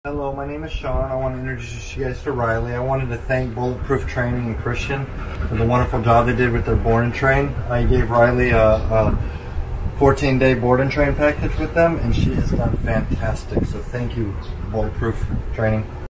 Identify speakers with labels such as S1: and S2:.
S1: Hello, my name is Sean. I want to introduce you guys to Riley. I wanted to thank Bulletproof Training and Christian for the wonderful job they did with their board and train. I gave Riley a 14-day board and train package with them, and she has done fantastic. So thank you, Bulletproof Training.